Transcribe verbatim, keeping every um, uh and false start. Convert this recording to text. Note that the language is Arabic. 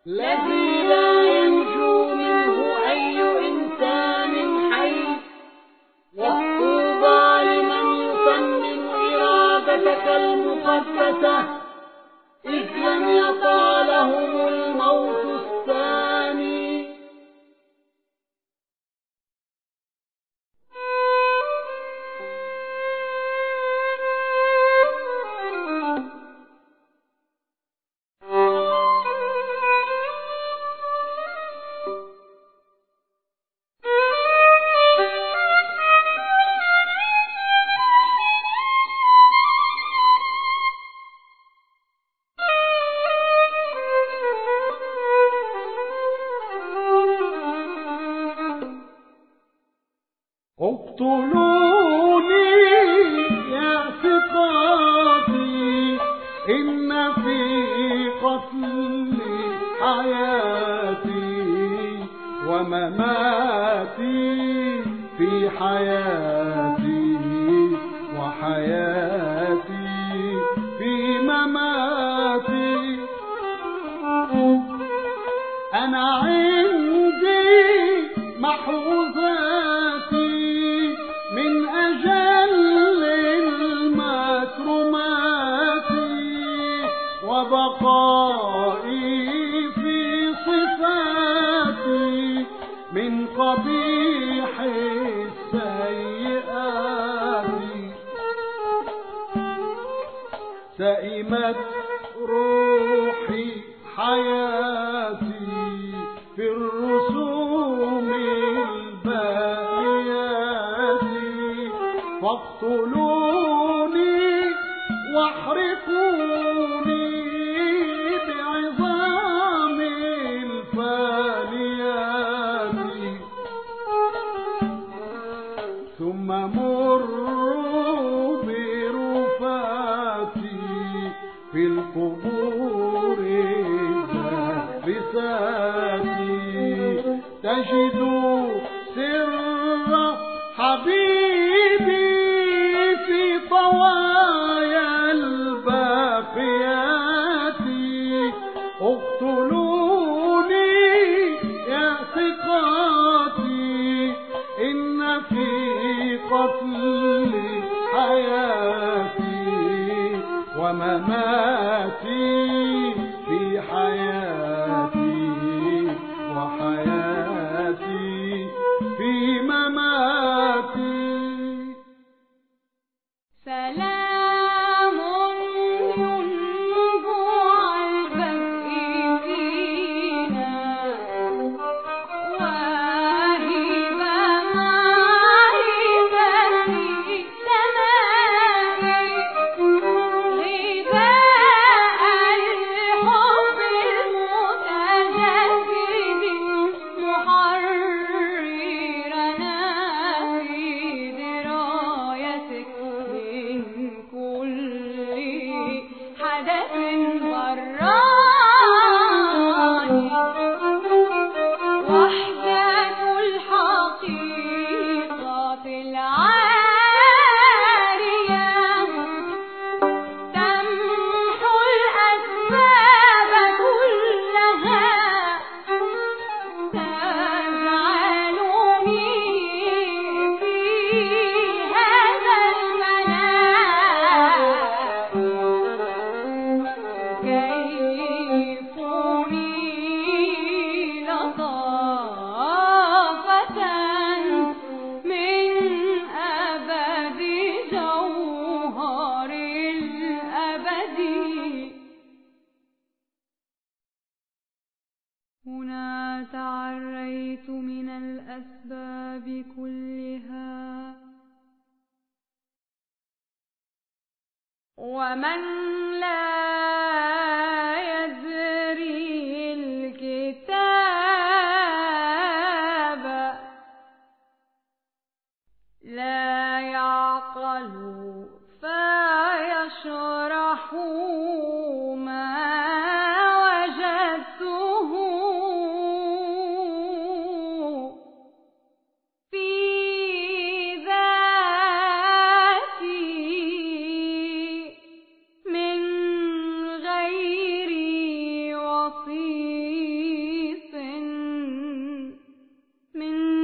الذي لا ينجو منه أي إنسان حي. والطوبى لمن يتمم إرادتك المقدسة إذ لم يطع لهم الموت الثاني. اقتلوني يا ثقاتي إن في قتلي حياتي ومماتي في حياتي وحياتي في مماتي. أنا عندي محفوظاتي من أجل المكرمات وبقائي في صفاتي من قبيح السيئات. سئمت روحي حياتي في الرسوم الباقيات. فاقتلوني واحرقوني بعظام الفانيات. ثم مروا برفاتي في القبور الدارسات. تجدوا سر حبيبي في طوايا الباقيات. اقتلوني يا ثقاتي إن في قتلي حياتي ومماتي في حياتي وحياتي في مماتي. سلام ينبوع البدء فينا واهب معرفة السماء غذاء الحب المتجدد محررنا في درايتك من كل حدث براني. وحدة الحقيقة العارية تمحو الأسباب كلها. تجعلني في هذا المنام كيف أنيل طافة من أبد جوهر الأبد. هنا تعريت من الأسباب كلها ومن لا يدري الكتاب لا يعقل فيشرح ما وجدته في ذاتي من من